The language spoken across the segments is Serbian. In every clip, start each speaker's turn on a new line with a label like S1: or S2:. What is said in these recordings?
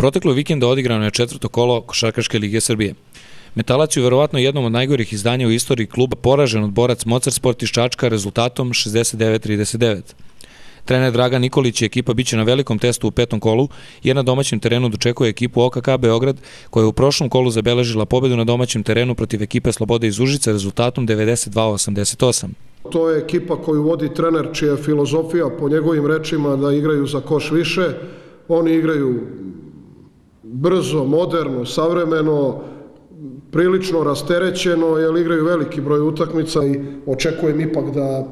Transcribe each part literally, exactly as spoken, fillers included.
S1: Proteklog vikenda odigrano je četvrto kolo Košarkaške lige Srbije. Metalac je verovatno jednom od najgorih izdanja u istoriji kluba poražen od Borac Mocarsport iz Čačka rezultatom šezdeset devet trideset devet. Trener Dragan Nikolić i ekipa biće na velikom testu u petom kolu, jer na domaćem terenu dočekuje ekipu O K K Beograd, koja je u prošlom kolu zabeležila pobedu na domaćem terenu protiv ekipe Slobode iz Užica rezultatom devedeset dva osamdeset osam.
S2: To je ekipa koju vodi trener čija je filozofija po njegovim rečima da igraju za koš više. Oni igraju brzo, moderno, savremeno, prilično rasterećeno, jer igraju veliki broj utakmica i očekujem ipak da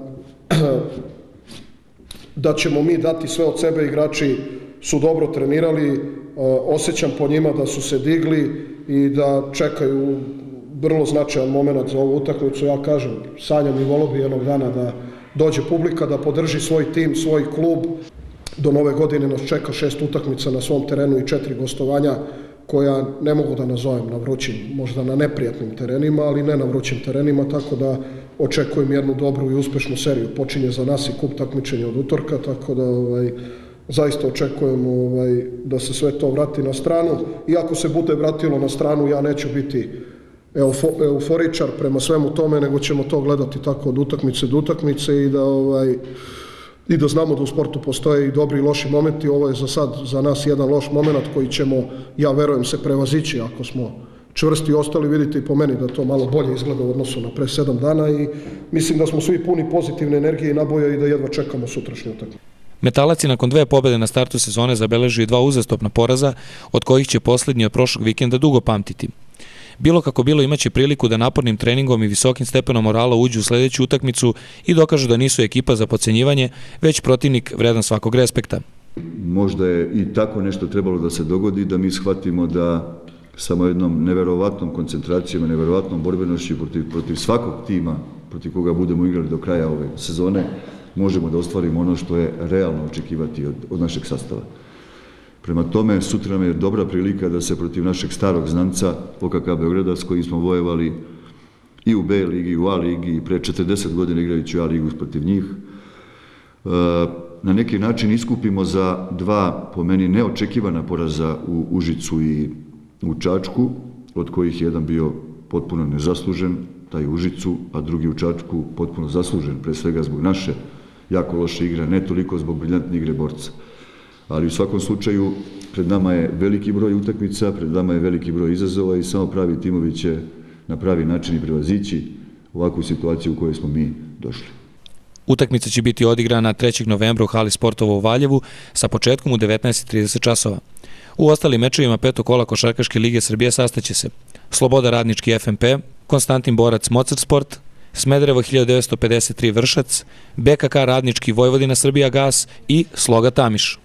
S2: da ćemo mi dati sve od sebe. Igrači su dobro trenirali, osjećam po njima da su se digli i da čekaju vrlo značajan moment za ovu utakmicu. Ja kažem, sanjam i volio bi jednog dana da dođe publika, da podrži svoj tim, svoj klub. Do nove godine nas čeka šest utakmica na svom terenu i četiri gostovanja koja ne mogu da nazovem na vrućim, možda na neprijatnim terenima, ali ne na vrućim terenima, tako da očekujem jednu dobru i uspešnu seriju. Počinje za nas i kup takmičenja od utorka, tako da ovaj, zaista očekujem ovaj, da se sve to vrati na stranu. I ako se bude vratilo na stranu, ja neću biti eufo, euforičar prema svemu tome, nego ćemo to gledati tako od utakmice do utakmice i da ovaj, i da znamo da u sportu postoje i dobri i loši momenti. Ovo je za sad za nas jedan loš moment koji ćemo, ja verujem, se prevazići ako smo čvrsti ostali. Vidite i po meni da to malo bolje izgleda u odnosu na pre sedam dana i mislim da smo svi puni pozitivne energije i naboja i da jedva čekamo sutrašnju utakmicu.
S1: Metalac je nakon dve pobede na startu sezone zabeležio dva uzastopna poraza, od kojih će poslednji od prošlog vikenda dugo pamtiti. Bilo kako bilo, imaće priliku da napornim treningom i visokim stepenom morala uđu u sledeću utakmicu i dokažu da nisu ekipa za podcenjivanje, već protivnik vredan svakog respekta.
S3: Možda je i tako nešto trebalo da se dogodi, da mi shvatimo da samo jednom neverovatnom koncentracijom, neverovatnom borbenošću protiv, protiv svakog tima, protiv koga budemo igrali do kraja ove sezone, možemo da ostvarimo ono što je realno očekivati od, od našeg sastava. Prema tome, sutra nam je dobra prilika da se protiv našeg starog znanca O K K Beograda, s kojim smo vojevali i u B ligi i u A ligi i pre četrdeset godina igrajući A ligu protiv njih, na neki način iskupimo za dva, po meni, neočekivana poraza u Užicu i u Čačku, od kojih je jedan bio potpuno nezaslužen, taj u Užicu, a drugi u Čačku potpuno zaslužen, pre svega zbog naše jako loše igre, ne toliko zbog briljantne igre borca. Ali u svakom slučaju pred nama je veliki broj utakmica, pred nama je veliki broj izazova i samo pravi timovi će na pravi način i prevazići ovakvu situaciju u kojoj smo mi došli.
S1: Utakmica će biti odigrana trećeg novembra u hali sportova u Valjevu sa početkom u devetnaest i trideset časova. U ostalim mečevima petog kola Košarkaške lige Srbije sastaće se Sloboda Radnički F M P, Konstantin Borac Mocarsport, Smederevo hiljadu devetsto pedeset tri Vršac, B K K Radnički Vojvodina Srbija Gas i Sloga Tamiš.